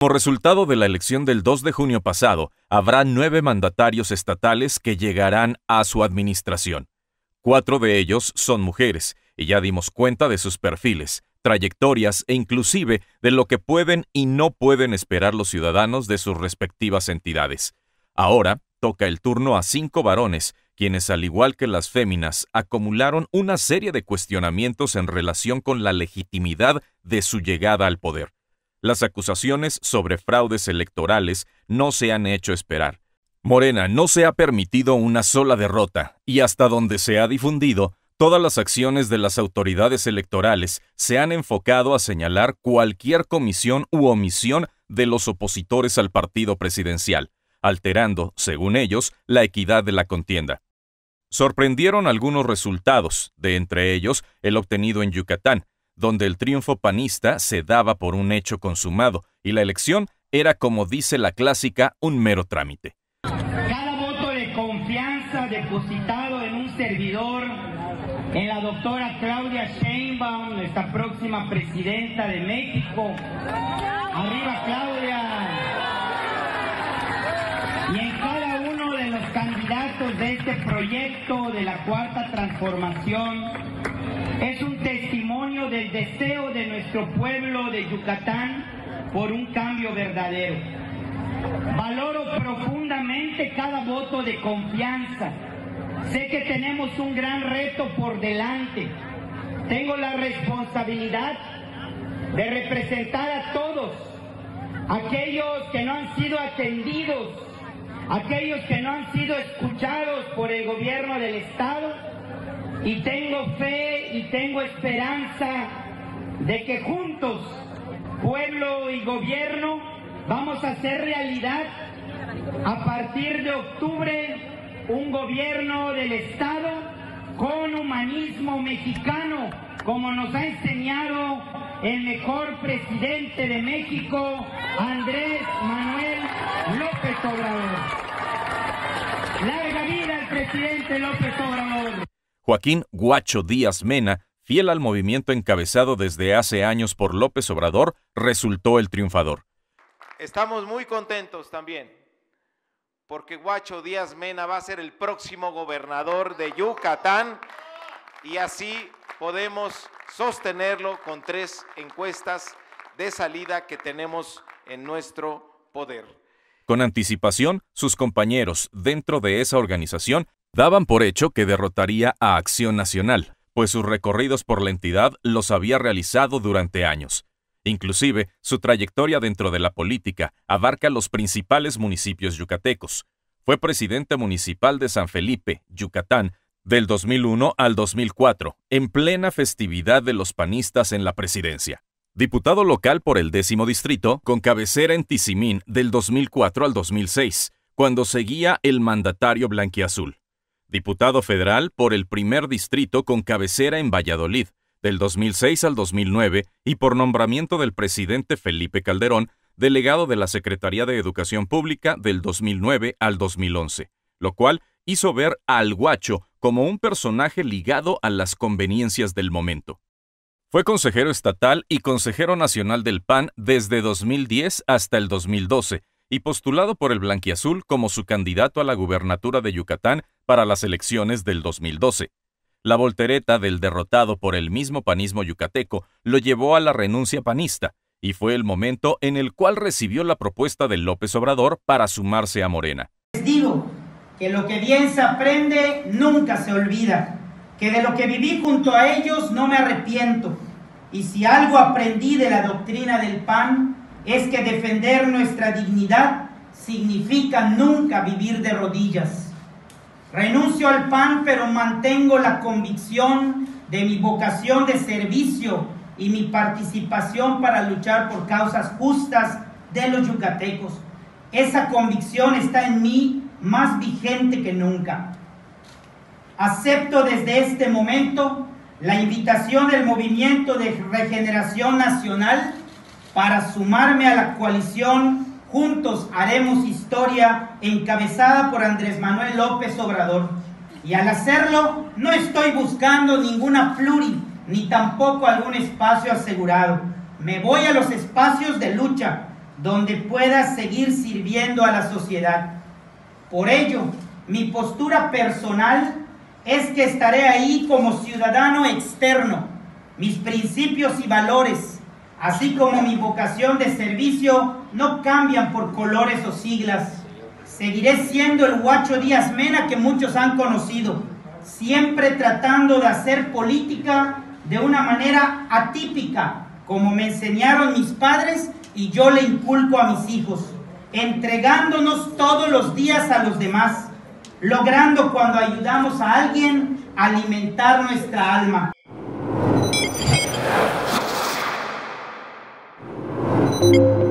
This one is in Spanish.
Como resultado de la elección del 2 de junio pasado, habrá 9 mandatarios estatales que llegarán a su administración. 4 de ellos son mujeres, y ya dimos cuenta de sus perfiles, trayectorias e inclusive de lo que pueden y no pueden esperar los ciudadanos de sus respectivas entidades. Ahora toca el turno a 5 varones, quienes, al igual que las féminas, acumularon una serie de cuestionamientos en relación con la legitimidad de su llegada al poder. Las acusaciones sobre fraudes electorales no se han hecho esperar. Morena no se ha permitido una sola derrota, y hasta donde se ha difundido, todas las acciones de las autoridades electorales se han enfocado a señalar cualquier comisión u omisión de los opositores al partido presidencial, alterando, según ellos, la equidad de la contienda. Sorprendieron algunos resultados, de entre ellos el obtenido en Yucatán, donde el triunfo panista se daba por un hecho consumado y la elección era, como dice la clásica, un mero trámite. Cada voto de confianza depositado en un servidor, en la doctora Claudia Sheinbaum, nuestra próxima presidenta de México. ¡Arriba, Claudia! Y en cada uno de los candidatos de este proyecto de la Cuarta Transformación es un testimonio del deseo de nuestro pueblo de Yucatán por un cambio verdadero. Valoro profundamente cada voto de confianza. Sé que tenemos un gran reto por delante. Tengo la responsabilidad de representar a todos, aquellos que no han sido atendidos, aquellos que no han sido escuchados por el gobierno del Estado, y tengo fe y tengo esperanza de que juntos, pueblo y gobierno, vamos a hacer realidad a partir de octubre un gobierno del Estado con humanismo mexicano, como nos ha enseñado el mejor presidente de México, Andrés Manuel López Obrador. ¡Larga vida al presidente López Obrador! Joaquín Guacho Díaz Mena, fiel al movimiento encabezado desde hace años por López Obrador, resultó el triunfador. Estamos muy contentos también, porque Guacho Díaz Mena va a ser el próximo gobernador de Yucatán, y así podemos sostenerlo con 3 encuestas de salida que tenemos en nuestro poder. Con anticipación, sus compañeros dentro de esa organización daban por hecho que derrotaría a Acción Nacional, pues sus recorridos por la entidad los había realizado durante años. Inclusive, su trayectoria dentro de la política abarca los principales municipios yucatecos. Fue presidente municipal de San Felipe, Yucatán, del 2001 al 2004, en plena festividad de los panistas en la presidencia. Diputado local por el 10º distrito, con cabecera en Tizimín del 2004 al 2006, cuando seguía el mandatario blanquiazul. Diputado federal por el 1er distrito con cabecera en Valladolid, del 2006 al 2009, y por nombramiento del presidente Felipe Calderón, delegado de la Secretaría de Educación Pública del 2009 al 2011, lo cual hizo ver al Guacho como un personaje ligado a las conveniencias del momento. Fue consejero estatal y consejero nacional del PAN desde 2010 hasta el 2012, y postulado por el blanquiazul como su candidato a la gubernatura de Yucatán para las elecciones del 2012. La voltereta del derrotado por el mismo panismo yucateco lo llevó a la renuncia panista, y fue el momento en el cual recibió la propuesta de López Obrador para sumarse a Morena. Les digo que lo que bien se aprende nunca se olvida, que de lo que viví junto a ellos no me arrepiento, y si algo aprendí de la doctrina del PAN es que defender nuestra dignidad significa nunca vivir de rodillas. Renuncio al PAN, pero mantengo la convicción de mi vocación de servicio y mi participación para luchar por causas justas de los yucatecos. Esa convicción está en mí más vigente que nunca. Acepto desde este momento la invitación del Movimiento de Regeneración Nacional para sumarme a la coalición Juntos Haremos Historia, encabezada por Andrés Manuel López Obrador. Y al hacerlo, no estoy buscando ninguna pluri, ni tampoco algún espacio asegurado. Me voy a los espacios de lucha, donde pueda seguir sirviendo a la sociedad. Por ello, mi postura personal es que estaré ahí como ciudadano externo. Mis principios y valores, así como mi vocación de servicio, no cambian por colores o siglas. Seguiré siendo el Huacho Díaz Mena que muchos han conocido, siempre tratando de hacer política de una manera atípica, como me enseñaron mis padres y yo le inculco a mis hijos, entregándonos todos los días a los demás, logrando cuando ayudamos a alguien alimentar nuestra alma.